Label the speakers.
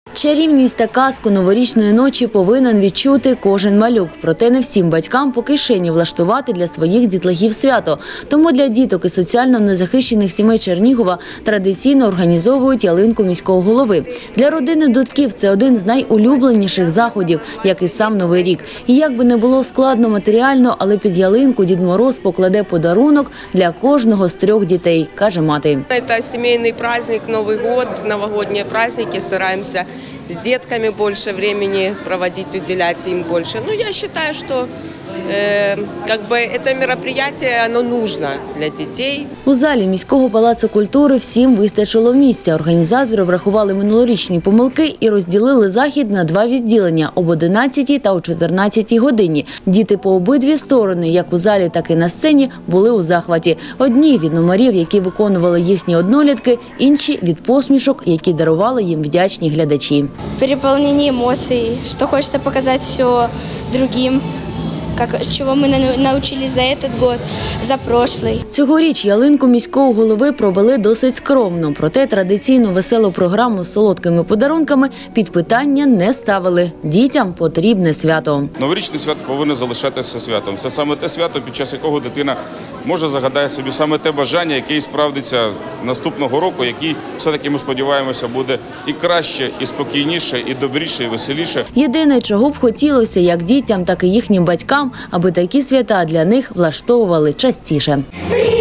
Speaker 1: Чарівність та казку новорічної ночі повинен відчути кожен малюк. Проте не всім батькам по кишені влаштувати для своїх дітлахів свято. Тому для діток із соціально незахищених сімей Чернігова традиційно організовують ялинку міського голови. Для родини Дудків це один з найулюбленіших заходів, як і сам Новий рік. І як би не було складно матеріально, але під ялинку Дід Мороз покладе подарунок для кожного з 3 дітей, каже мати.
Speaker 2: Це сімейний праздник, Новий рік, новогодні праздники, стараємося с детками больше времени проводить, уделять им больше. Ну, я считаю, что это мероприятие, оно нужно для детей.
Speaker 1: У залі міського палацу культури всім вистачило місця. Організатори врахували минулорічні помилки і розділили захід на 2 відділення – об 11 та о 14 годині. Діти по обидві сторони, як у залі, так і на сцені, були у захваті. Одні від номерів, які виконували їхні однолітки, інші від посмішок, які дарували їм вдячні глядачі.
Speaker 3: Переповнені емоцій, що хочеться показати все другим. Чого ми навчилися за цей рік, за прошлий.
Speaker 1: Цьогоріч ялинку міського голови провели досить скромно. Проте традиційну веселу програму з солодкими подарунками під питання не ставили. Дітям потрібне свято.
Speaker 4: Новорічне свято повинно залишатися святом. Це саме те свято, під час якого дитина може загадати собі саме те бажання, яке і справдиться наступного року, який, все-таки, ми сподіваємося, буде і краще, і спокійніше, і добріше, і веселіше.
Speaker 1: Єдине, чого б хотілося як дітям, так і їхнім батькам, аби такі свята для них влаштовували частіше.